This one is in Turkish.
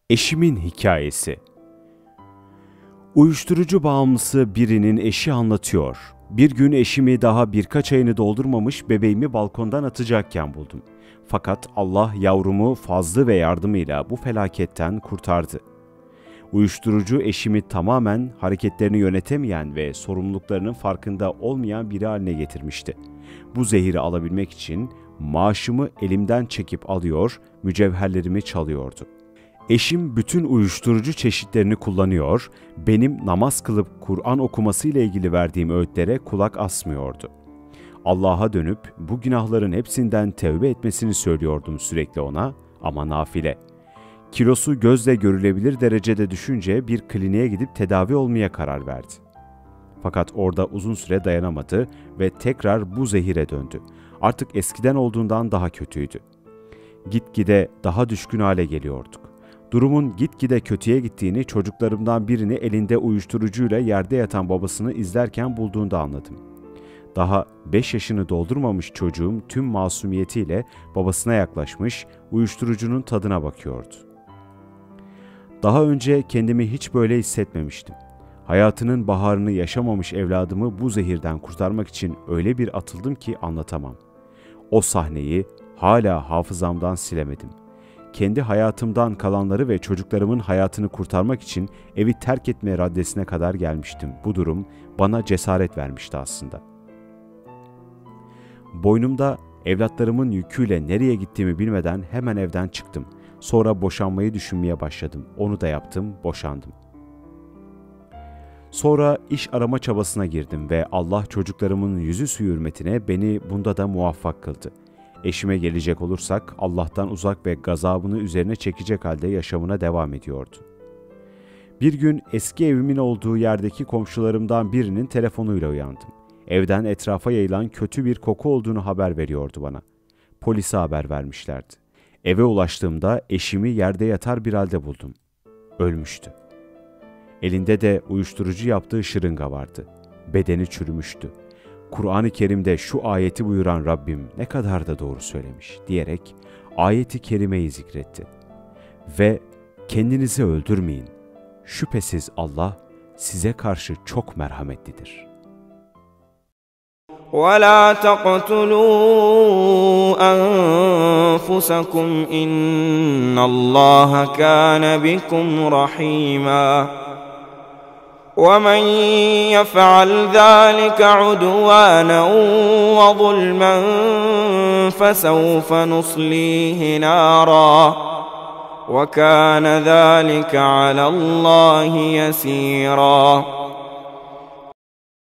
Eşimin hikayesi. Uyuşturucu bağımlısı birinin eşi anlatıyor. Bir gün eşimi daha birkaç ayını doldurmamış bebeğimi balkondan atacakken buldum. Fakat Allah yavrumu fazlı ve yardımıyla bu felaketten kurtardı. Uyuşturucu eşimi tamamen hareketlerini yönetemeyen ve sorumluluklarının farkında olmayan biri haline getirmişti. Bu zehiri alabilmek için maaşımı elimden çekip alıyor, mücevherlerimi çalıyordu. Eşim bütün uyuşturucu çeşitlerini kullanıyor, benim namaz kılıp Kur'an okuması ile ilgili verdiğim öğütlere kulak asmıyordu. Allah'a dönüp bu günahların hepsinden tevbe etmesini söylüyordum sürekli ona ama nafile. Kilosu gözle görülebilir derecede düşünce bir kliniğe gidip tedavi olmaya karar verdi. Fakat orada uzun süre dayanamadı ve tekrar bu zehire döndü. Artık eskiden olduğundan daha kötüydü. Gitgide daha düşkün hale geliyorduk. Durumun gitgide kötüye gittiğini çocuklarımdan birini elinde uyuşturucuyla yerde yatan babasını izlerken bulduğunda anladım. Daha 5 yaşını doldurmamış çocuğum tüm masumiyetiyle babasına yaklaşmış, uyuşturucunun tadına bakıyordu. Daha önce kendimi hiç böyle hissetmemiştim. Hayatının baharını yaşamamış evladımı bu zehirden kurtarmak için öyle bir atıldım ki anlatamam. O sahneyi hala hafızamdan silemedim. Kendi hayatımdan kalanları ve çocuklarımın hayatını kurtarmak için evi terk etme raddesine kadar gelmiştim. Bu durum bana cesaret vermişti aslında. Boynumda evlatlarımın yüküyle nereye gittiğimi bilmeden hemen evden çıktım. Sonra boşanmayı düşünmeye başladım. Onu da yaptım, boşandım. Sonra iş arama çabasına girdim ve Allah çocuklarımın yüzü suyu hürmetine beni bunda da muvaffak kıldı. Eşime gelecek olursak Allah'tan uzak ve gazabını üzerine çekecek halde yaşamına devam ediyordu. Bir gün eski evimin olduğu yerdeki komşularımdan birinin telefonuyla uyandım. Evden etrafa yayılan kötü bir koku olduğunu haber veriyordu bana. Polise haber vermişlerdi. Eve ulaştığımda eşimi yerde yatar bir halde buldum. Ölmüştü. Elinde de uyuşturucu yaptığı şırınga vardı. Bedeni çürümüştü. Kur'an-ı Kerim'de şu ayeti buyuran Rabbim ne kadar da doğru söylemiş diyerek ayeti kerimeyi zikretti. Ve kendinizi öldürmeyin. Şüphesiz Allah size karşı çok merhametlidir. وَلَا تَقْتُلُوا أَنفُسَكُمْ إِنَّ اللَّهَ كَانَ بِكُمْ رَحِيمًا وَمَنْ يَفْعَلْ ذَلِكَ عُدْوَانًا وَظُلْمًا فَسَوْفَ نُصْلِيهِ نَارًا وَكَانَ ذَلِكَ عَلَى اللَّهِ يَسِيرًا